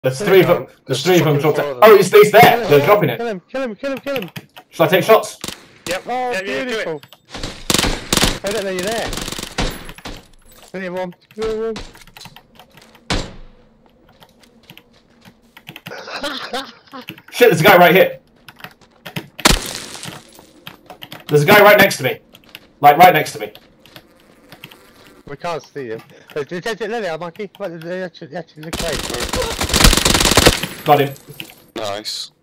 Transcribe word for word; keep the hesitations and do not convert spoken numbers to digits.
There's three of them. There's three of them dropped. Oh, he's, he's there. They're dropping it. Kill him! Kill him! Kill him! Kill him! Shall I take shots? Yep. Oh, yeah, yeah, beautiful! do it. I don't know you're there. Give me one. Give me one. Shit, there's a guy right here. There's a guy right next to me. Like, right next to me. We can't see him. There they are, Mikey. Right, they actually, actually look great. Got him. Nice.